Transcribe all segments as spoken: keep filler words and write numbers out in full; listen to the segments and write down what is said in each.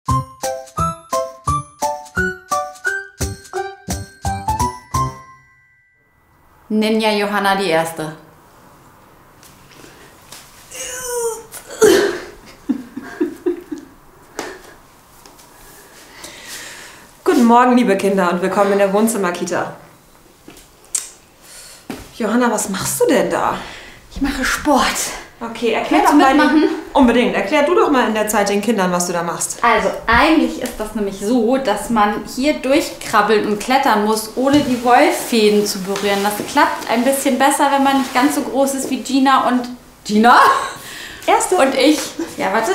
Ninja Johanna die Erste. Guten Morgen, liebe Kinder, und willkommen in der Wohnzimmerkita. Johanna, was machst du denn da? Ich mache Sport. Okay, erklär doch mal. Die, unbedingt. Erklär du doch mal in der Zeit den Kindern, was du da machst. Also, eigentlich ist das nämlich so, dass man hier durchkrabbeln und klettern muss, ohne die Wollfäden zu berühren. Das klappt ein bisschen besser, wenn man nicht ganz so groß ist wie Gina und... Gina? Erste. Und ich. Ja, warte.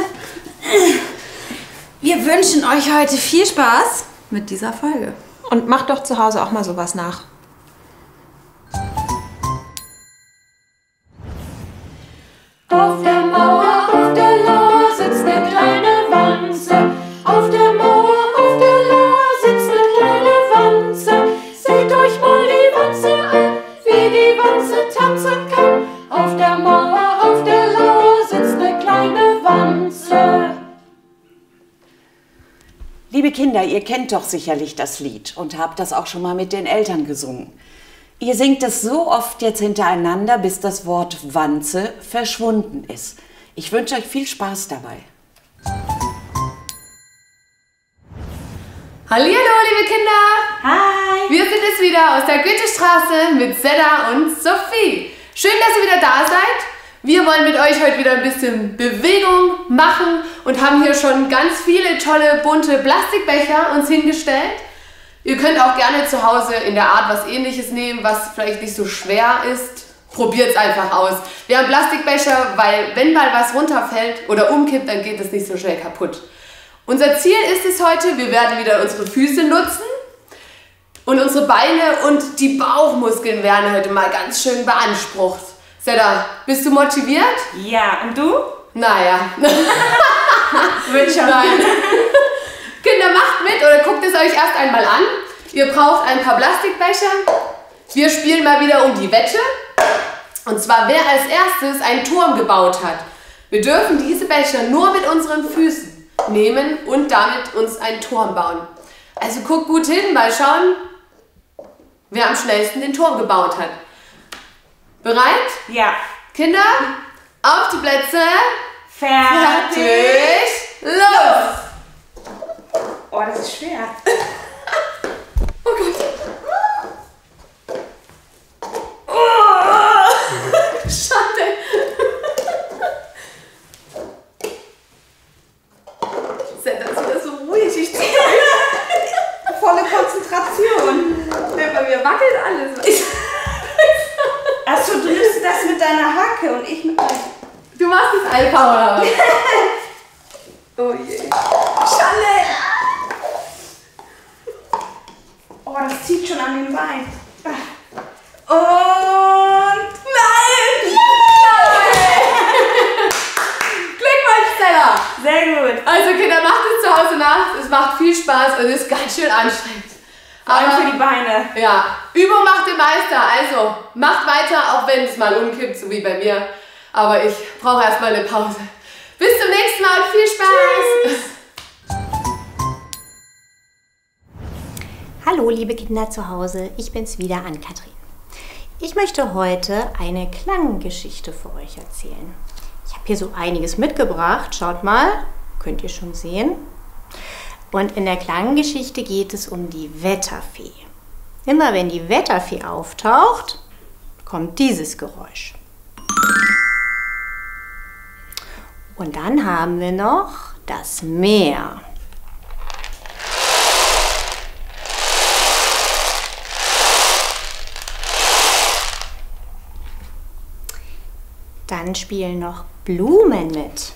Wir wünschen euch heute viel Spaß mit dieser Folge. Und macht doch zu Hause auch mal sowas nach. Auf der Mauer, auf der Lauer sitzt eine kleine Wanze. Auf der Mauer, auf der Lauer sitzt eine kleine Wanze. Seht euch mal die Wanze an, wie die Wanze tanzen kann. Auf der Mauer, auf der Lauer sitzt eine kleine Wanze. Liebe Kinder, ihr kennt doch sicherlich das Lied und habt das auch schon mal mit den Eltern gesungen. Ihr singt es so oft jetzt hintereinander, bis das Wort Wanze verschwunden ist. Ich wünsche euch viel Spaß dabei. Hallihallo, liebe Kinder! Hi! Wir sind es wieder aus der Goethestraße mit Seda und Sophie. Schön, dass ihr wieder da seid. Wir wollen mit euch heute wieder ein bisschen Bewegung machen und haben hier schon ganz viele tolle, bunte Plastikbecher uns hingestellt. Ihr könnt auch gerne zu Hause in der Art was Ähnliches nehmen, was vielleicht nicht so schwer ist. Probiert es einfach aus. Wir haben Plastikbecher, weil wenn mal was runterfällt oder umkippt, dann geht es nicht so schnell kaputt. Unser Ziel ist es heute, wir werden wieder unsere Füße nutzen und unsere Beine und die Bauchmuskeln werden heute mal ganz schön beansprucht. Seda, bist du motiviert? Ja, und du? Naja. Wird schon. Nein. Kinder, macht mit oder guckt es euch erst einmal an. Ihr braucht ein paar Plastikbecher. Wir spielen mal wieder um die Wette. Und zwar, wer als erstes einen Turm gebaut hat. Wir dürfen diese Becher nur mit unseren Füßen nehmen und damit uns einen Turm bauen. Also guckt gut hin, mal schauen, wer am schnellsten den Turm gebaut hat. Bereit? Ja. Kinder, auf die Plätze. Fertig. Los! Oh, das ist schwer. Oh Gott. Oh. Schade. Seda ist wieder so ruhig. Ich Volle Konzentration. Bei mir wackelt alles. Achso, du nimmst das mit deiner Hacke und ich mit meinem... Du machst das Eye-Power. Oh je. Schande! Oh, das zieht schon an den Bein. Und... Nein! Nein! Glückwunsch, Stella! Sehr gut. Also Kinder, macht es zu Hause nach. Es macht viel Spaß und es ist ganz schön anstrengend. Vor allem Aber für die Beine. ja, Übung macht den Meister. Also, macht weiter, auch wenn es mal umkippt, so wie bei mir. Aber ich brauche erstmal eine Pause. Bis zum nächsten Mal und viel Spaß! Tschüss. Hallo liebe Kinder zu Hause, ich bin's wieder, Ann-Kathrin. Ich möchte heute eine Klanggeschichte für euch erzählen. Ich habe hier so einiges mitgebracht, schaut mal, könnt ihr schon sehen. Und in der Klanggeschichte geht es um die Wetterfee. Immer wenn die Wetterfee auftaucht, kommt dieses Geräusch. Und dann haben wir noch das Meer. Dann spielen noch Blumen mit.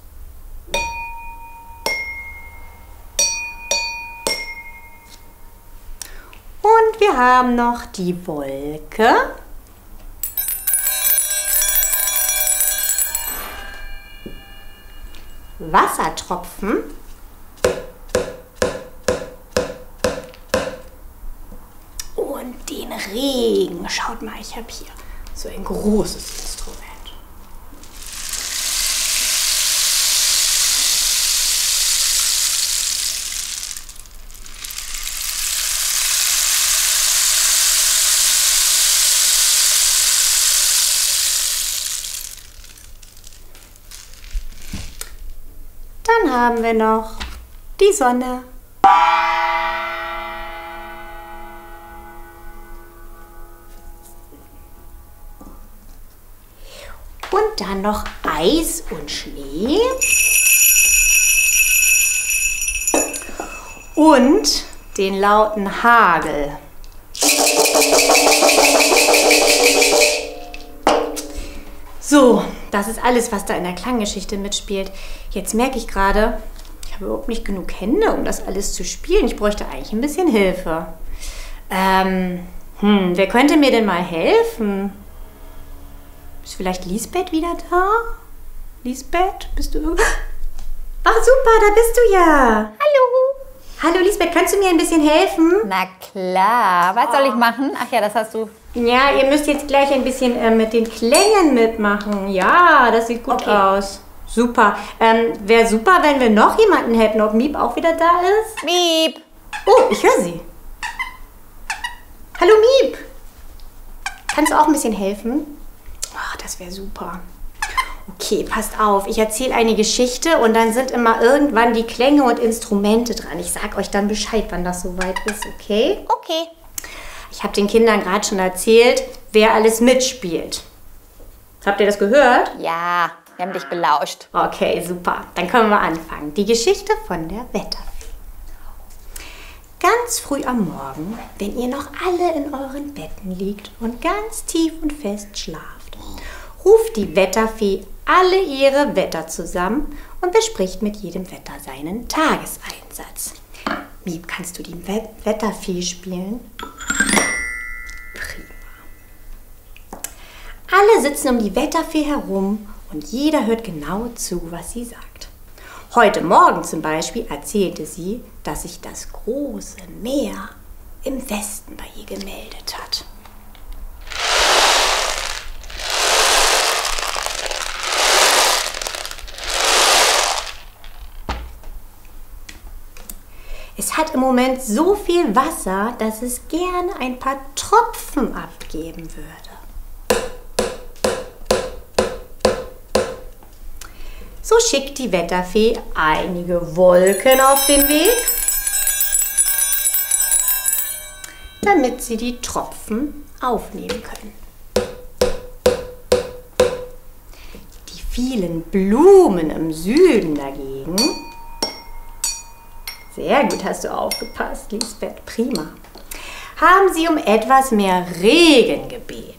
Und wir haben noch die Wolke. Wassertropfen. Und den Regen. Schaut mal, ich habe hier so ein großes Instrument. dann haben wir noch die Sonne. Und dann noch Eis und Schnee. Und den lauten Hagel. So, das ist alles, was da in der Klanggeschichte mitspielt. Jetzt merke ich gerade, ich habe überhaupt nicht genug Hände, um das alles zu spielen. Ich bräuchte eigentlich ein bisschen Hilfe. Ähm, hm, wer könnte mir denn mal helfen? Ist vielleicht Lisbeth wieder da? Lisbeth, bist du irgendwo? Ach super, da bist du ja. Hallo. Hallo Lisbeth, kannst du mir ein bisschen helfen? Na klar, was soll ich machen? Ach ja, das hast du. Ja, ihr müsst jetzt gleich ein bisschen äh, mit den Klängen mitmachen. Ja, das sieht gut okay. aus. Super. Ähm, wäre super, wenn wir noch jemanden hätten, ob Miep auch wieder da ist. Miep. Oh, ich höre sie. Hallo Miep. Kannst du auch ein bisschen helfen? Ach, das wäre super. Okay, passt auf. Ich erzähle eine Geschichte und dann sind immer irgendwann die Klänge und Instrumente dran. Ich sag euch dann Bescheid, wann das soweit ist, okay? Okay. Ich habe den Kindern gerade schon erzählt, wer alles mitspielt. Habt ihr das gehört? Ja, wir haben dich belauscht. Okay, super. Dann können wir anfangen. Die Geschichte von der Wetterfee. Ganz früh am Morgen, wenn ihr noch alle in euren Betten liegt und ganz tief und fest schlaft, ruft die Wetterfee alle ihre Wetter zusammen und bespricht mit jedem Wetter seinen Tageseinsatz. Miep, kannst du die Wetterfee spielen? Prima. Alle sitzen um die Wetterfee herum und jeder hört genau zu, was sie sagt. Heute Morgen zum Beispiel erzählte sie, dass sich das große Meer im Westen bei ihr gemeldet hat. Es hat im Moment so viel Wasser, dass es gerne ein paar Tropfen abgeben würde. So schickt die Wetterfee einige Wolken auf den Weg, damit sie die Tropfen aufnehmen können. Die vielen Blumen im Süden dagegen. Sehr gut, hast du aufgepasst, Lisbeth. Prima. Haben sie um etwas mehr Regen gebeten.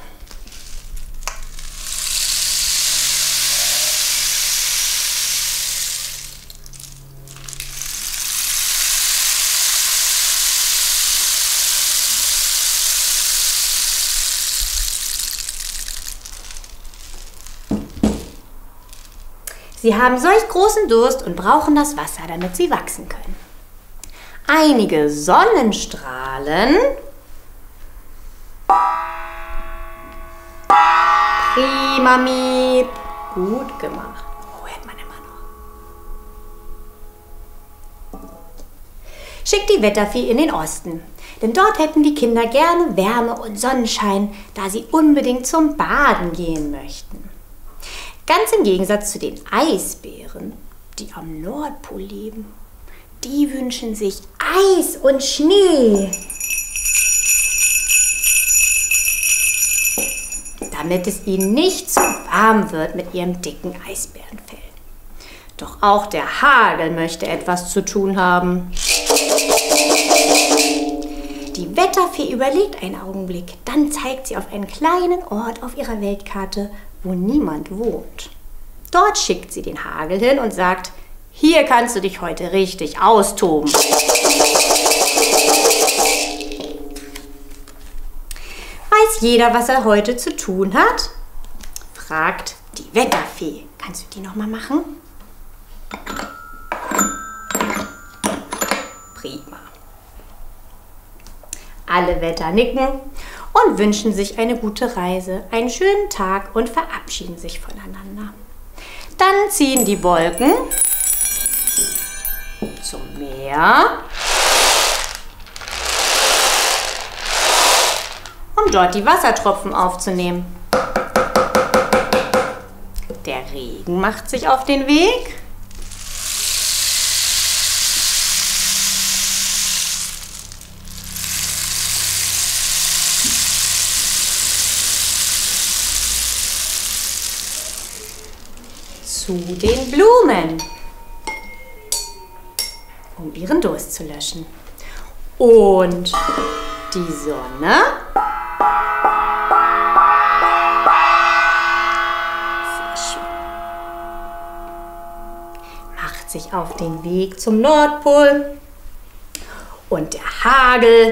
Sie haben solch großen Durst und brauchen das Wasser, damit sie wachsen können. Einige Sonnenstrahlen. Prima, Miep. Gut gemacht. Oh, hört man immer noch. Schickt die Wetterfee in den Osten, denn dort hätten die Kinder gerne Wärme und Sonnenschein, da sie unbedingt zum Baden gehen möchten. Ganz im Gegensatz zu den Eisbären, die am Nordpol leben. Die wünschen sich Eis und Schnee. Damit es ihnen nicht zu warm wird mit ihrem dicken Eisbärenfell. Doch auch der Hagel möchte etwas zu tun haben. Die Wetterfee überlegt einen Augenblick, dann zeigt sie auf einen kleinen Ort auf ihrer Weltkarte, wo niemand wohnt. Dort schickt sie den Hagel hin und sagt, hier kannst du dich heute richtig austoben. Weiß jeder, was er heute zu tun hat? Fragt die Wetterfee. Kannst du die noch mal machen? Prima. Alle Wetter nicken und wünschen sich eine gute Reise, einen schönen Tag und verabschieden sich voneinander. Dann ziehen die Wolken zum Meer, um dort die Wassertropfen aufzunehmen. Der Regen macht sich auf den Weg zu den Blumen, um ihren Durst zu löschen. Und die Sonne macht sich auf den Weg zum Nordpol und der Hagel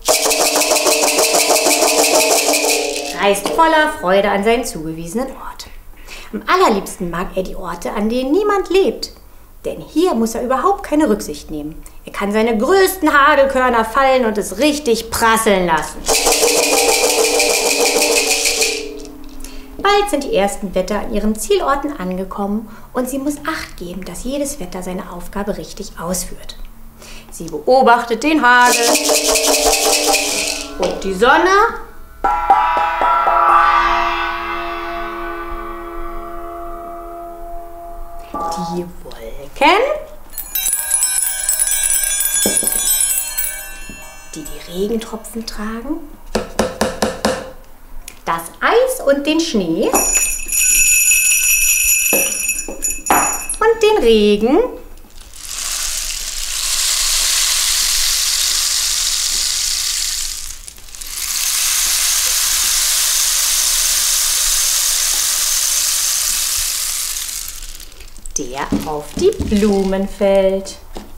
reist voller Freude an seinen zugewiesenen Ort. Am allerliebsten mag er die Orte, an denen niemand lebt. Denn hier muss er überhaupt keine Rücksicht nehmen. Er kann seine größten Hagelkörner fallen und es richtig prasseln lassen. Bald sind die ersten Wetter an ihren Zielorten angekommen und sie muss Acht geben, dass jedes Wetter seine Aufgabe richtig ausführt. Sie beobachtet den Hagel und die Sonne die Wolken, die die Regentropfen tragen, das Eis und den Schnee und den Regen, der auf die Blumen fällt.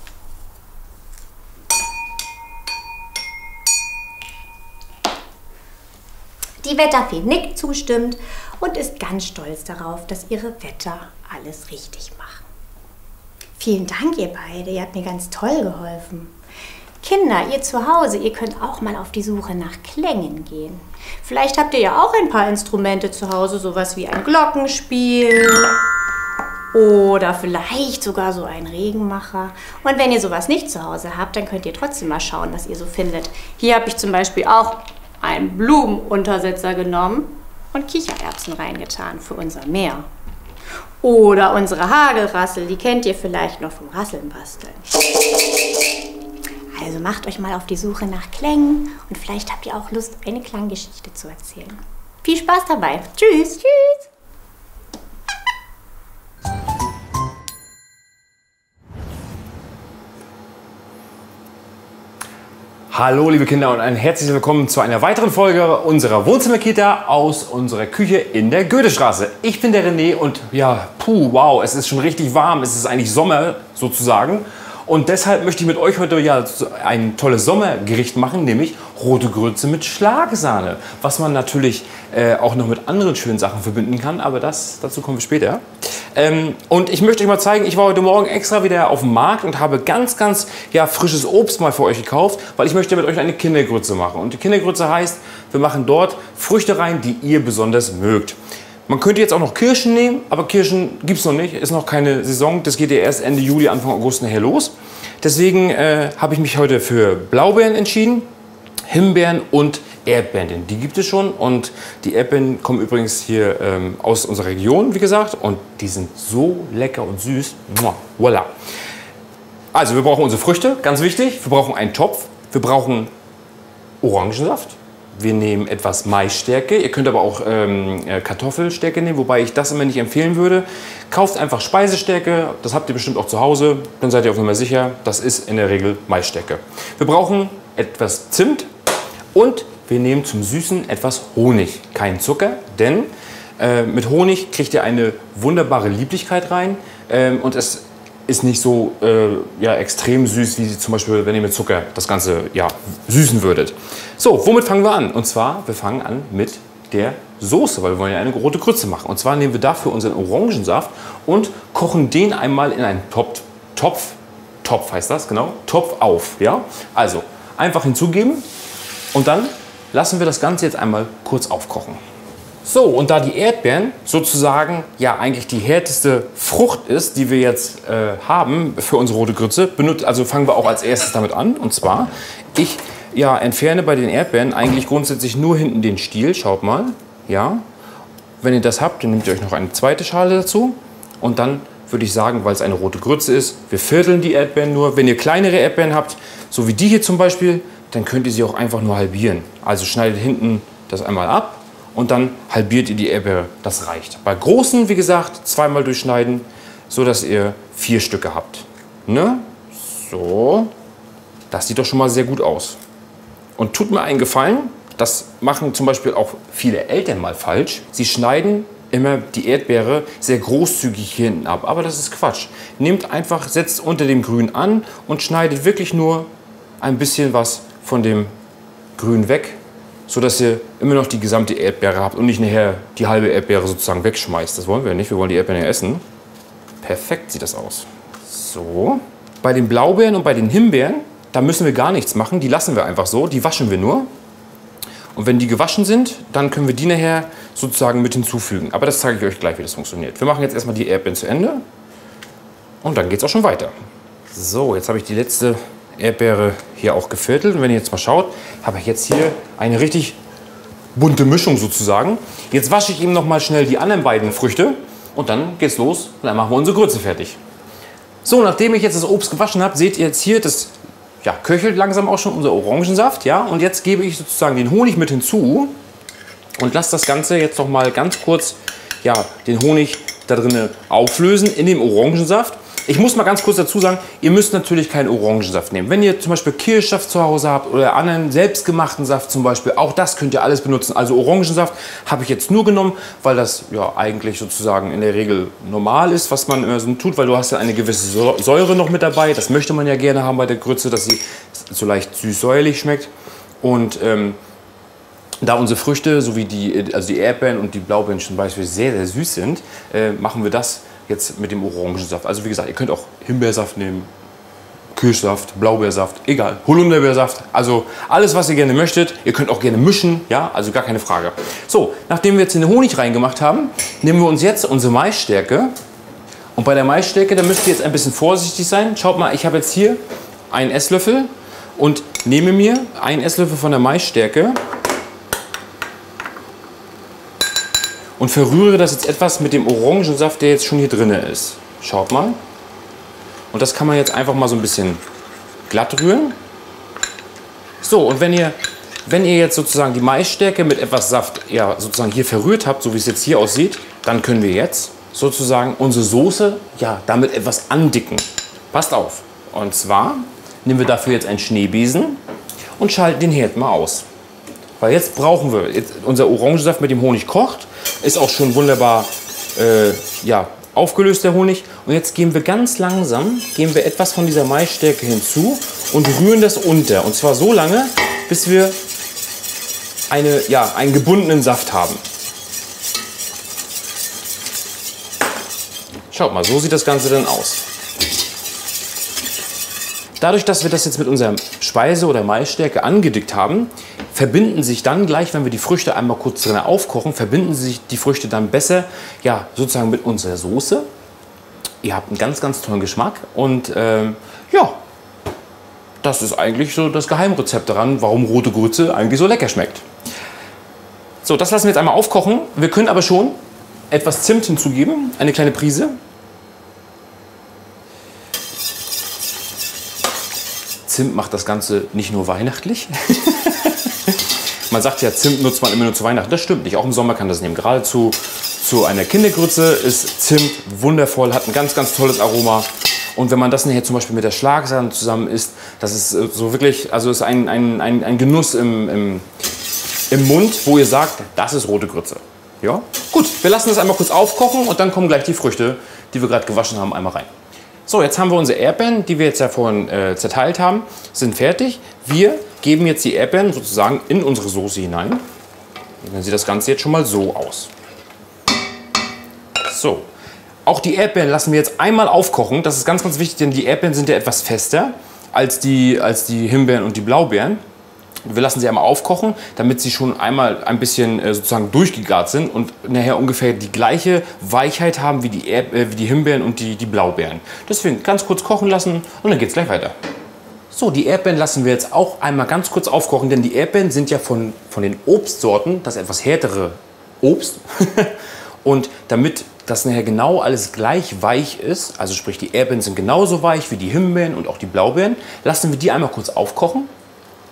Die Wetterfee nickt zustimmend und ist ganz stolz darauf, dass ihre Wetter alles richtig machen. Vielen Dank, ihr beide, ihr habt mir ganz toll geholfen. Kinder, ihr zu Hause, ihr könnt auch mal auf die Suche nach Klängen gehen. Vielleicht habt ihr ja auch ein paar Instrumente zu Hause, sowas wie ein Glockenspiel oder vielleicht sogar so ein Regenmacher. Und wenn ihr sowas nicht zu Hause habt, dann könnt ihr trotzdem mal schauen, was ihr so findet. Hier habe ich zum Beispiel auch einen Blumenuntersetzer genommen und Kichererbsen reingetan für unser Meer. Oder unsere Hagelrassel, die kennt ihr vielleicht noch vom Rasseln basteln. Also macht euch mal auf die Suche nach Klängen und vielleicht habt ihr auch Lust, eine Klanggeschichte zu erzählen. Viel Spaß dabei. Tschüss. Tschüss. Hallo liebe Kinder und ein herzliches Willkommen zu einer weiteren Folge unserer Wohnzimmerkita aus unserer Küche in der Goethestraße. Ich bin der René und ja, puh, wow, es ist schon richtig warm, es ist eigentlich Sommer sozusagen. Und deshalb möchte ich mit euch heute ja ein tolles Sommergericht machen, nämlich rote Grütze mit Schlagsahne. Was man natürlich äh, auch noch mit anderen schönen Sachen verbinden kann, aber das, dazu kommen wir später. Ähm, und ich möchte euch mal zeigen, ich war heute Morgen extra wieder auf dem Markt und habe ganz, ganz ja, frisches Obst mal für euch gekauft, weil ich möchte mit euch eine Kindergrütze machen. Und die Kindergrütze heißt, wir machen dort Früchte rein, die ihr besonders mögt. Man könnte jetzt auch noch Kirschen nehmen, aber Kirschen gibt es noch nicht, ist noch keine Saison. Das geht ja erst Ende Juli, Anfang August nachher los. Deswegen äh, habe ich mich heute für Blaubeeren entschieden, Himbeeren und Erdbeeren. Die gibt es schon und die Erdbeeren kommen übrigens hier ähm, aus unserer Region, wie gesagt. Und die sind so lecker und süß. Mua, voilà. Also wir brauchen unsere Früchte, ganz wichtig. Wir brauchen einen Topf, wir brauchen Orangensaft. Wir nehmen etwas Maisstärke, ihr könnt aber auch ähm, Kartoffelstärke nehmen, wobei ich das immer nicht empfehlen würde. Kauft einfach Speisestärke, das habt ihr bestimmt auch zu Hause, dann seid ihr auf Nummer sicher, das ist in der Regel Maisstärke. Wir brauchen etwas Zimt und wir nehmen zum Süßen etwas Honig, kein Zucker, denn äh, mit Honig kriegt ihr eine wunderbare Lieblichkeit rein ähm, und es ist nicht so äh, ja, extrem süß, wie zum Beispiel, wenn ihr mit Zucker das Ganze ja, süßen würdet. So, womit fangen wir an? Und zwar, wir fangen an mit der Soße, weil wir wollen ja eine rote Grütze machen. Und zwar nehmen wir dafür unseren Orangensaft und kochen den einmal in einen Topf, Topf, Topf heißt das, genau, Topf auf. Ja? Also, einfach hinzugeben und dann lassen wir das Ganze jetzt einmal kurz aufkochen. So, und da die Erdbeeren sozusagen ja eigentlich die härteste Frucht ist, die wir jetzt äh, haben für unsere rote Grütze, benutzt, also fangen wir auch als erstes damit an. Und zwar, ich ja, entferne bei den Erdbeeren eigentlich grundsätzlich nur hinten den Stiel, schaut mal. Ja. Wenn ihr das habt, dann nehmt ihr euch noch eine zweite Schale dazu. Und dann würde ich sagen, weil es eine rote Grütze ist, wir vierteln die Erdbeeren nur. Wenn ihr kleinere Erdbeeren habt, so wie die hier zum Beispiel, dann könnt ihr sie auch einfach nur halbieren. Also schneidet hinten das einmal ab. und dann halbiert ihr die Erdbeere. Das reicht. Bei großen, wie gesagt, zweimal durchschneiden, so dass ihr vier Stücke habt. Ne? So, das sieht doch schon mal sehr gut aus. Und tut mir einen Gefallen, das machen zum Beispiel auch viele Eltern mal falsch. Sie schneiden immer die Erdbeere sehr großzügig hier hinten ab. Aber das ist Quatsch. Nehmt einfach, setzt unter dem Grün an und schneidet wirklich nur ein bisschen was von dem Grün weg, sodass ihr immer noch die gesamte Erdbeere habt und nicht nachher die halbe Erdbeere sozusagen wegschmeißt. Das wollen wir nicht, wir wollen die Erdbeeren ja essen. Perfekt sieht das aus. So, bei den Blaubeeren und bei den Himbeeren, da müssen wir gar nichts machen, die lassen wir einfach so, die waschen wir nur. Und wenn die gewaschen sind, dann können wir die nachher sozusagen mit hinzufügen. Aber das zeige ich euch gleich, wie das funktioniert. Wir machen jetzt erstmal die Erdbeeren zu Ende und dann geht es auch schon weiter. So, jetzt habe ich die letzte Erdbeere hier auch geviertelt. Und wenn ihr jetzt mal schaut, habe ich jetzt hier eine richtig bunte Mischung sozusagen. Jetzt wasche ich eben noch mal schnell die anderen beiden Früchte und dann geht's los und dann machen wir unsere Grütze fertig. So, nachdem ich jetzt das Obst gewaschen habe, seht ihr jetzt hier, das ja, köchelt langsam auch schon unser Orangensaft. Ja? Und jetzt gebe ich sozusagen den Honig mit hinzu und lasse das Ganze jetzt noch mal ganz kurz ja, den Honig da drin auflösen in dem Orangensaft. Ich muss mal ganz kurz dazu sagen, ihr müsst natürlich keinen Orangensaft nehmen. Wenn ihr zum Beispiel Kirschsaft zu Hause habt oder anderen selbstgemachten Saft zum Beispiel, auch das könnt ihr alles benutzen. Also Orangensaft habe ich jetzt nur genommen, weil das ja eigentlich sozusagen in der Regel normal ist, was man immer so tut, weil du hast ja eine gewisse Säure noch mit dabei. Das möchte man ja gerne haben bei der Grütze, dass sie so leicht süß-säuerlich schmeckt. Und ähm, da unsere Früchte, sowie die, also die Erdbeeren und die Blaubeeren zum Beispiel sehr, sehr süß sind, äh, machen wir das jetzt mit dem Orangensaft. Also wie gesagt, ihr könnt auch Himbeersaft nehmen, Kirschsaft, Blaubeersaft, egal, Holunderbeersaft, also alles, was ihr gerne möchtet. Ihr könnt auch gerne mischen, ja, also gar keine Frage. So, nachdem wir jetzt den Honig reingemacht haben, nehmen wir uns jetzt unsere Maisstärke. Und bei der Maisstärke, da müsst ihr jetzt ein bisschen vorsichtig sein. Schaut mal, ich habe jetzt hier einen Esslöffel und nehme mir einen Esslöffel von der Maisstärke und verrühre das jetzt etwas mit dem Orangensaft, der jetzt schon hier drin ist. Schaut mal. Und das kann man jetzt einfach mal so ein bisschen glatt rühren. So, und wenn ihr, wenn ihr jetzt sozusagen die Maisstärke mit etwas Saft ja, sozusagen hier verrührt habt, so wie es jetzt hier aussieht, dann können wir jetzt sozusagen unsere Soße ja, damit etwas andicken. Passt auf. Und zwar nehmen wir dafür jetzt einen Schneebesen und schalten den Herd mal aus. Weil jetzt brauchen wir, jetzt, unser Orangensaft mit dem Honig kocht, ist auch schon wunderbar äh, ja, aufgelöst, der Honig. Und jetzt geben wir ganz langsam, geben wir etwas von dieser Maisstärke hinzu und rühren das unter. Und zwar so lange, bis wir eine, ja, einen gebundenen Saft haben. Schaut mal, so sieht das Ganze dann aus. Dadurch, dass wir das jetzt mit unserer Speise- oder Maisstärke angedickt haben, verbinden sich dann gleich, wenn wir die Früchte einmal kurz drin aufkochen, verbinden sich die Früchte dann besser, ja, sozusagen mit unserer Soße. Ihr habt einen ganz, ganz tollen Geschmack und ähm, ja, das ist eigentlich so das Geheimrezept daran, warum rote Grütze eigentlich so lecker schmeckt. So, das lassen wir jetzt einmal aufkochen. Wir können aber schon etwas Zimt hinzugeben, eine kleine Prise. Zimt macht das Ganze nicht nur weihnachtlich. Man sagt ja, Zimt nutzt man immer nur zu Weihnachten. Das stimmt nicht. Auch im Sommer kann das nehmen. Gerade zu, zu einer Kindergrütze ist Zimt wundervoll, hat ein ganz, ganz tolles Aroma. Und wenn man das nachher zum Beispiel mit der Schlagsahne zusammen isst, das ist so wirklich, also ist ein, ein, ein, ein Genuss im, im, im Mund, wo ihr sagt, das ist rote Grütze. Ja? Gut, wir lassen das einmal kurz aufkochen und dann kommen gleich die Früchte, die wir gerade gewaschen haben, einmal rein. So, jetzt haben wir unsere Erdbeeren, die wir jetzt ja vorhin äh, zerteilt haben, sind fertig. Wir geben jetzt die Erdbeeren sozusagen in unsere Soße hinein. Und dann sieht das Ganze jetzt schon mal so aus. So, auch die Erdbeeren lassen wir jetzt einmal aufkochen. Das ist ganz, ganz wichtig, denn die Erdbeeren sind ja etwas fester als die, als die Himbeeren und die Blaubeeren. Wir lassen sie einmal aufkochen, damit sie schon einmal ein bisschen äh, sozusagen durchgegart sind und nachher ungefähr die gleiche Weichheit haben wie die, Erd äh, wie die Himbeeren und die, die Blaubeeren. Deswegen ganz kurz kochen lassen und dann geht es gleich weiter. So, die Erdbeeren lassen wir jetzt auch einmal ganz kurz aufkochen, denn die Erdbeeren sind ja von, von den Obstsorten das etwas härtere Obst. Und damit das nachher genau alles gleich weich ist, also sprich die Erdbeeren sind genauso weich wie die Himbeeren und auch die Blaubeeren, lassen wir die einmal kurz aufkochen.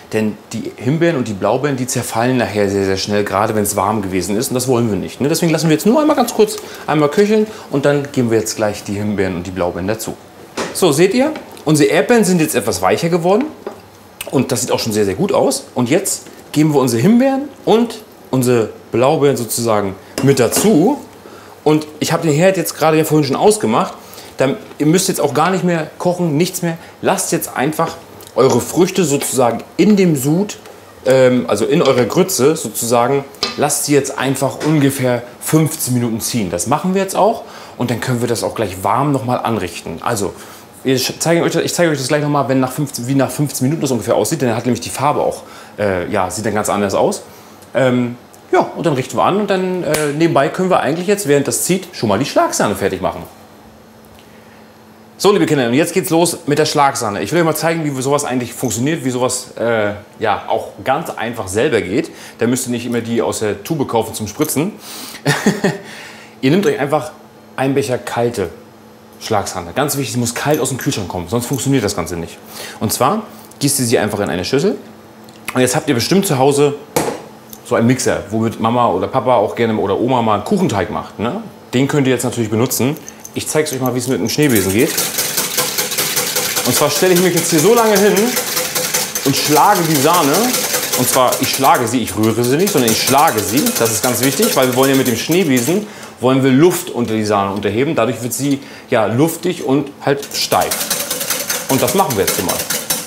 Denn die Himbeeren und die Blaubeeren, die zerfallen nachher sehr, sehr schnell, gerade wenn es warm gewesen ist. Und das wollen wir nicht. Ne? Deswegen lassen wir jetzt nur einmal ganz kurz einmal köcheln und dann geben wir jetzt gleich die Himbeeren und die Blaubeeren dazu. So, seht ihr? Unsere Erdbeeren sind jetzt etwas weicher geworden. Und das sieht auch schon sehr, sehr gut aus. Und jetzt geben wir unsere Himbeeren und unsere Blaubeeren sozusagen mit dazu. Und ich habe den Herd jetzt gerade ja vorhin schon ausgemacht. Dann, ihr müsst jetzt auch gar nicht mehr kochen, nichts mehr. Lasst jetzt einfach eure Früchte sozusagen in dem Sud, ähm, also in eurer Grütze sozusagen, lasst sie jetzt einfach ungefähr fünfzehn Minuten ziehen. Das machen wir jetzt auch und dann können wir das auch gleich warm nochmal anrichten. Also, ich zeige euch, ich zeige euch das gleich nochmal, wenn nach fünfzehn, wie nach fünfzehn Minuten das ungefähr aussieht, denn dann hat nämlich die Farbe auch, äh, ja, sieht dann ganz anders aus. Ähm, ja, und dann richten wir an und dann äh, nebenbei können wir eigentlich jetzt, während das zieht, schon mal die Schlagsahne fertig machen. So, liebe Kinder, und jetzt geht's los mit der Schlagsahne. Ich will euch mal zeigen, wie sowas eigentlich funktioniert, wie sowas äh, ja, auch ganz einfach selber geht. Da müsst ihr nicht immer die aus der Tube kaufen zum Spritzen. Ihr nehmt euch einfach einen Becher kalte Schlagsahne. Ganz wichtig, sie muss kalt aus dem Kühlschrank kommen, sonst funktioniert das Ganze nicht. Und zwar gießt ihr sie einfach in eine Schüssel. Und jetzt habt ihr bestimmt zu Hause so einen Mixer, womit Mama oder Papa auch gerne oder Oma mal einen Kuchenteig macht. Ne? Den könnt ihr jetzt natürlich benutzen. Ich zeige es euch mal, wie es mit dem Schneebesen geht. Und zwar stelle ich mich jetzt hier so lange hin und schlage die Sahne. Und zwar, ich schlage sie, ich rühre sie nicht, sondern ich schlage sie. Das ist ganz wichtig, weil wir wollen ja mit dem Schneebesen wollen wir Luft unter die Sahne unterheben. Dadurch wird sie ja luftig und halt steif. Und das machen wir jetzt hier mal.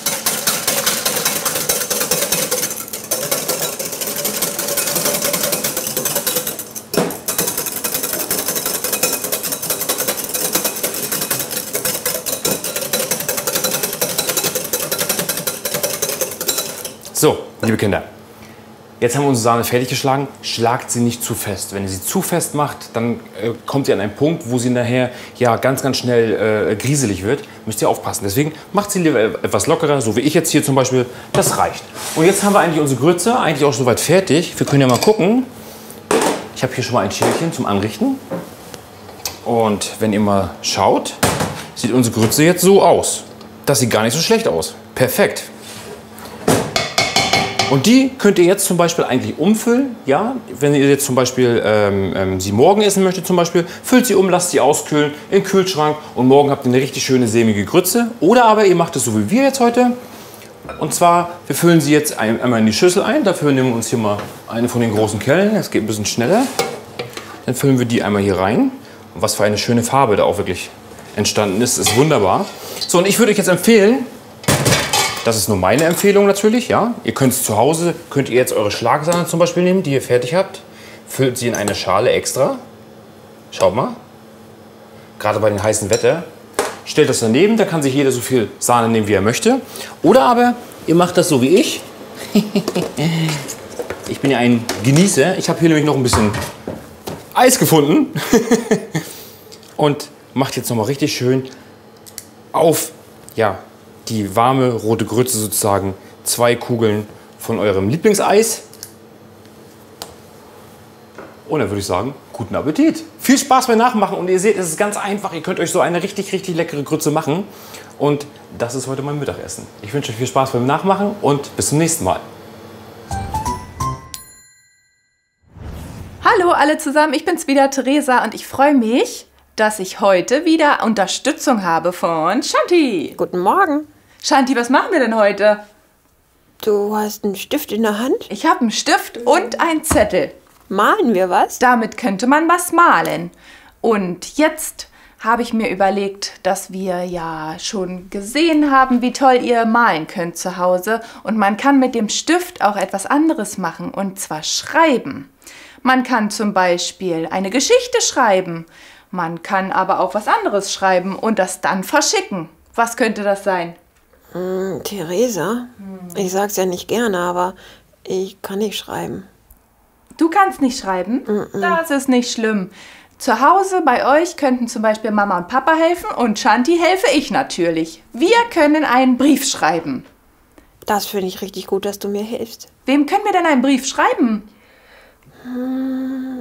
So, liebe Kinder, jetzt haben wir unsere Sahne fertig geschlagen. Schlagt sie nicht zu fest. Wenn ihr sie zu fest macht, dann äh, kommt ihr an einen Punkt, wo sie nachher ja, ganz, ganz schnell äh, grieselig wird. Müsst ihr aufpassen. Deswegen macht sie lieber etwas lockerer, so wie ich jetzt hier zum Beispiel. Das reicht. Und jetzt haben wir eigentlich unsere Grütze eigentlich auch soweit fertig. Wir können ja mal gucken. Ich habe hier schon mal ein Schälchen zum Anrichten. Und wenn ihr mal schaut, sieht unsere Grütze jetzt so aus. Das sieht gar nicht so schlecht aus. Perfekt. Und die könnt ihr jetzt zum Beispiel eigentlich umfüllen, ja? Wenn ihr jetzt zum Beispiel ähm, ähm, sie morgen essen möchtet zum Beispiel, füllt sie um, lasst sie auskühlen in den Kühlschrank und morgen habt ihr eine richtig schöne sämige Grütze. Oder aber ihr macht es so wie wir jetzt heute. Und zwar, wir füllen sie jetzt ein, einmal in die Schüssel ein. Dafür nehmen wir uns hier mal eine von den großen Kellen. Das geht ein bisschen schneller. Dann füllen wir die einmal hier rein. Und was für eine schöne Farbe da auch wirklich entstanden ist, ist wunderbar. So, und ich würde euch jetzt empfehlen, das ist nur meine Empfehlung natürlich, ja. Ihr könnt es zu Hause, könnt ihr jetzt eure Schlagsahne zum Beispiel nehmen, die ihr fertig habt. Füllt sie in eine Schale extra. Schaut mal. Gerade bei dem heißen Wetter. Stellt das daneben, da kann sich jeder so viel Sahne nehmen, wie er möchte. Oder aber ihr macht das so wie ich. Ich bin ja ein Genießer. Ich habe hier nämlich noch ein bisschen Eis gefunden. Und macht jetzt noch mal richtig schön auf, ja, die warme rote Grütze sozusagen zwei Kugeln von eurem Lieblingseis. Und dann würde ich sagen, guten Appetit. Viel Spaß beim Nachmachen und ihr seht, es ist ganz einfach. Ihr könnt euch so eine richtig, richtig leckere Grütze machen. Und das ist heute mein Mittagessen. Ich wünsche euch viel Spaß beim Nachmachen und bis zum nächsten Mal. Hallo alle zusammen, ich bin's wieder, Theresa, und ich freue mich, dass ich heute wieder Unterstützung habe von Shanti. Guten Morgen. Shanti, was machen wir denn heute? Du hast einen Stift in der Hand? Ich habe einen Stift und einen Zettel. Malen wir was? Damit könnte man was malen. Und jetzt habe ich mir überlegt, dass wir ja schon gesehen haben, wie toll ihr malen könnt zu Hause. Und man kann mit dem Stift auch etwas anderes machen, und zwar schreiben. Man kann zum Beispiel eine Geschichte schreiben. Man kann aber auch was anderes schreiben und das dann verschicken. Was könnte das sein? Hm, Theresa, hm. Ich sag's ja nicht gerne, aber ich kann nicht schreiben. Du kannst nicht schreiben? Mm-mm. Das ist nicht schlimm. Zu Hause bei euch könnten zum Beispiel Mama und Papa helfen und Shanti helfe ich natürlich. Wir können einen Brief schreiben. Das finde ich richtig gut, dass du mir hilfst. Wem können wir denn einen Brief schreiben? Hm.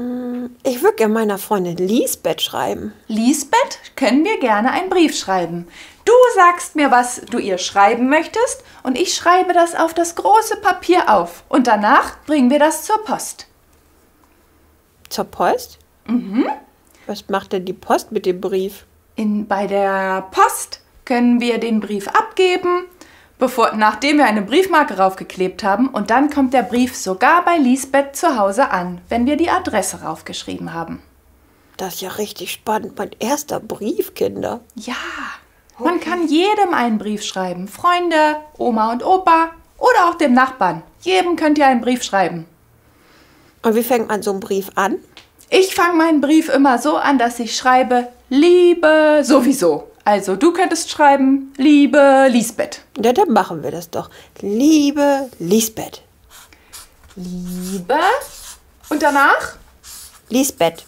Ich würde gerne meiner Freundin Lisbeth schreiben. Lisbeth, können wir gerne einen Brief schreiben. Du sagst mir, was du ihr schreiben möchtest und ich schreibe das auf das große Papier auf. Und danach bringen wir das zur Post. Zur Post? Mhm. Was macht denn die Post mit dem Brief? In, bei der Post können wir den Brief abgeben, bevor, nachdem wir eine Briefmarke raufgeklebt haben. Und dann kommt der Brief sogar bei Lisbeth zu Hause an, wenn wir die Adresse raufgeschrieben haben. Das ist ja richtig spannend. Mein erster Brief, Kinder. Ja, man kann jedem einen Brief schreiben. Freunde, Oma und Opa oder auch dem Nachbarn. Jedem könnt ihr einen Brief schreiben. Und wie fängt man so einen Brief an? Ich fange meinen Brief immer so an, dass ich schreibe, liebe sowieso. Also du könntest schreiben, liebe Lisbeth. Ja, dann machen wir das doch. Liebe Lisbeth. Liebe. Und danach? Lisbeth.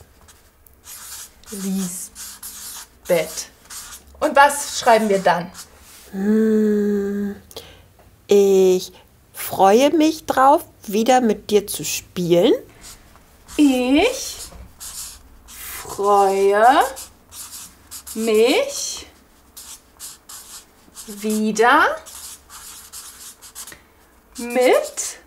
Lisbeth. Und was schreiben wir dann? Hm, ich freue mich drauf, wieder mit dir zu spielen. Ich freue mich wieder mit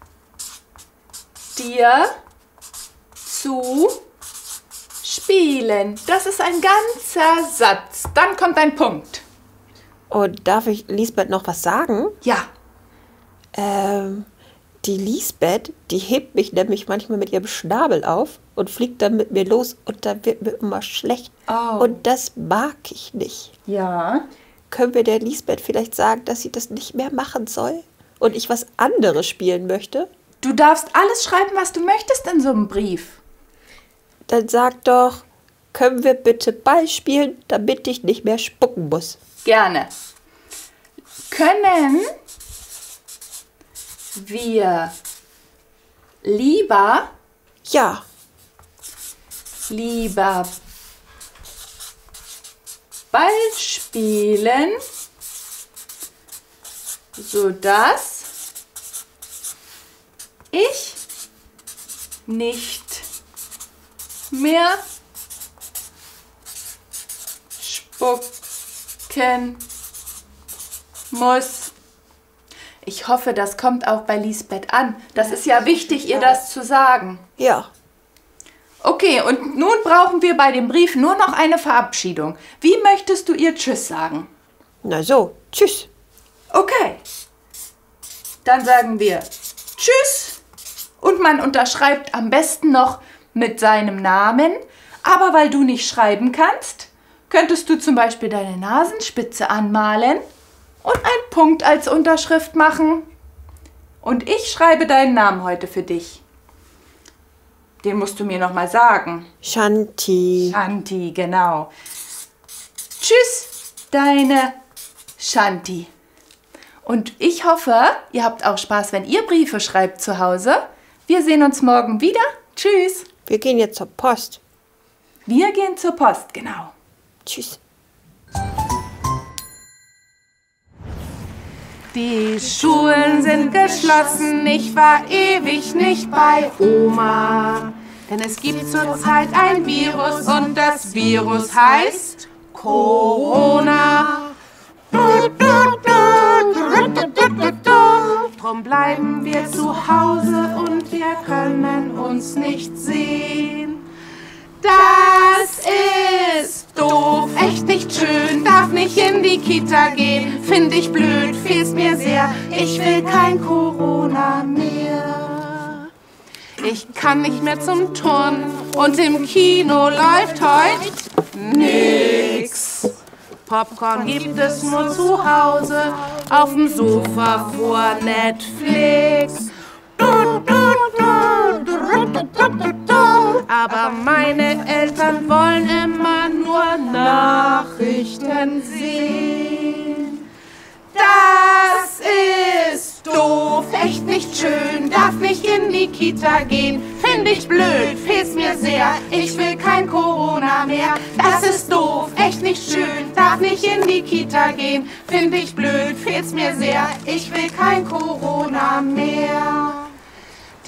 dir zu spielen. Das ist ein ganzer Satz. Dann kommt ein Punkt. Und darf ich Lisbeth noch was sagen? Ja. Ähm, die Lisbeth, die hebt mich nämlich manchmal mit ihrem Schnabel auf und fliegt dann mit mir los und dann wird mir immer schlecht. Oh. Und das mag ich nicht. Ja. Können wir der Lisbeth vielleicht sagen, dass sie das nicht mehr machen soll? Und ich was anderes spielen möchte? Du darfst alles schreiben, was du möchtest in so einem Brief. Dann sag doch, können wir bitte Ball spielen, damit ich nicht mehr spucken muss? Gerne. Können wir lieber, Ja. lieber Ball spielen, sodass ich nicht mehr spucken muss. Ich hoffe, das kommt auch bei Lisbeth an. Das ist ja wichtig, ihr das zu sagen. Ja. Okay, und nun brauchen wir bei dem Brief nur noch eine Verabschiedung. Wie möchtest du ihr Tschüss sagen? Na so, tschüss. Okay. Dann sagen wir Tschüss und man unterschreibt am besten noch mit seinem Namen. Aber weil du nicht schreiben kannst, könntest du zum Beispiel deine Nasenspitze anmalen und einen Punkt als Unterschrift machen. Und ich schreibe deinen Namen heute für dich. Den musst du mir noch mal sagen. Shanti. Shanti, genau. Tschüss, deine Shanti. Und ich hoffe, ihr habt auch Spaß, wenn ihr Briefe schreibt zu Hause. Wir sehen uns morgen wieder. Tschüss. Wir gehen jetzt zur Post. Wir gehen zur Post, genau. Tschüss. Die Schulen sind geschlossen, ich war ewig nicht bei Oma. Denn es gibt zurzeit ein Virus und das Virus heißt Corona. Drum bleiben wir zu Hause und wir können uns nicht sehen. Das ist doof, echt nicht schön, darf nicht in die Kita gehen. Find ich blöd, fehlt's mir sehr, ich will kein Corona mehr. Ich kann nicht mehr zum Turnen und im Kino läuft heut nix. Popcorn gibt es nur zu Hause, auf dem Sofa vor Netflix. Aber meine Eltern wollen immer nur Nachrichten sehen. Das ist doof, echt nicht schön, darf nicht in die Kita gehen. Find ich blöd, fehlt's mir sehr, ich will kein Corona mehr. Das ist doof, echt nicht schön, darf nicht in die Kita gehen. Find ich blöd, fehlt's mir sehr, ich will kein Corona mehr.